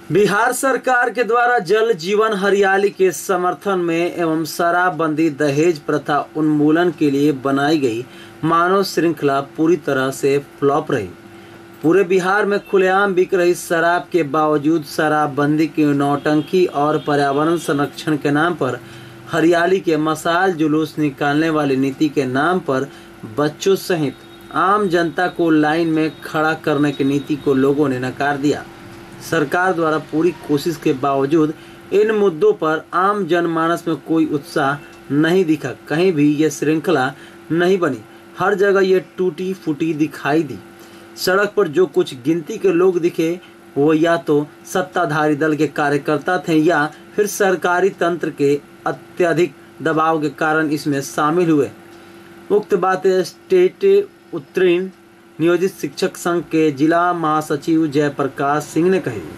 बिहार सरकार के द्वारा जल जीवन हरियाली के समर्थन में एवं शराबबंदी दहेज प्रथा उन्मूलन के लिए बनाई गई मानव श्रृंखला पूरी तरह से फ्लॉप रही। पूरे बिहार में खुलेआम बिक रही शराब के बावजूद शराबबंदी की नौटंकी और पर्यावरण संरक्षण के नाम पर हरियाली के मशाल जुलूस निकालने वाली नीति के नाम पर बच्चों सहित आम जनता को लाइन में खड़ा करने की नीति को लोगों ने नकार दिया। सरकार द्वारा पूरी कोशिश के बावजूद इन मुद्दों पर आम जनमानस में कोई उत्साह नहीं दिखा। कहीं भी ये श्रृंखला नहीं बनी, हर जगह ये टूटी फूटी दिखाई दी। सड़क पर जो कुछ गिनती के लोग दिखे वो या तो सत्ताधारी दल के कार्यकर्ता थे या फिर सरकारी तंत्र के अत्यधिक दबाव के कारण इसमें शामिल हुए। उक्त बातें स्टेट उत्तीर्ण नियोजित शिक्षक संघ के जिला महासचिव जयप्रकाश सिंह ने कही।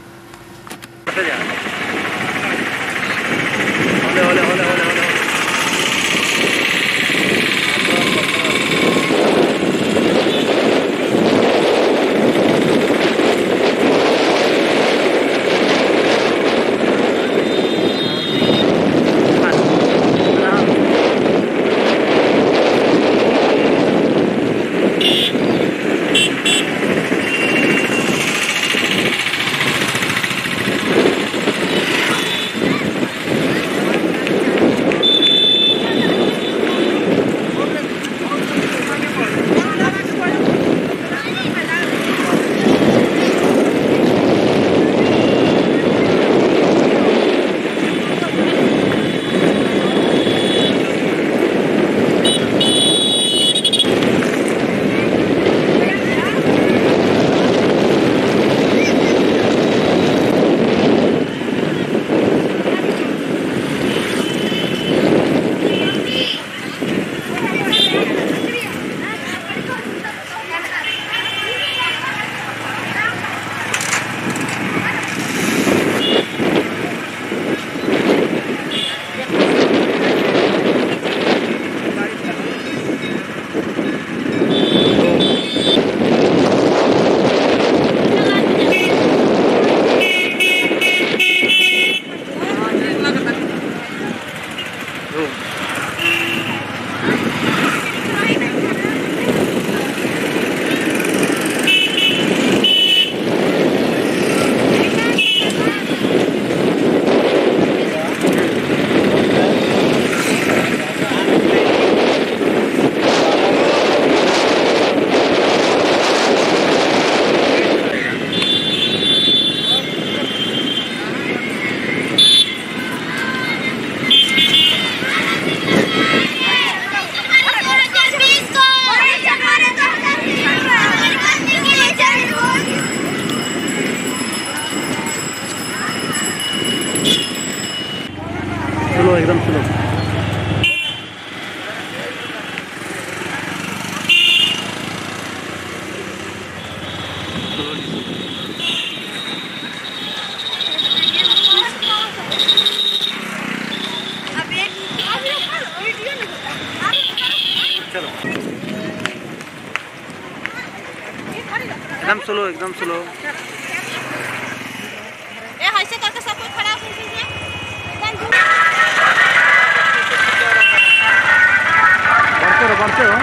चलो एकदम चलो। एकदम स्लो, एकदम स्लो। ऐसे करके सब कोई खड़ा कर दीजिए। बढ़ते हो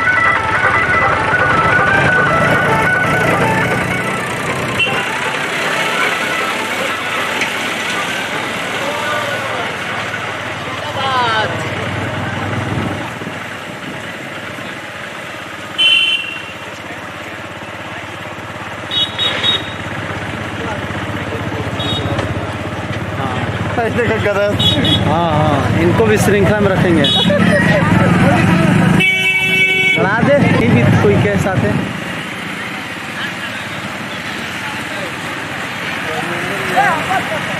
हाँ, इनको भी श्रृंखला में रखेंगे। बढ़ा दे, ये भी कोई के साथ है।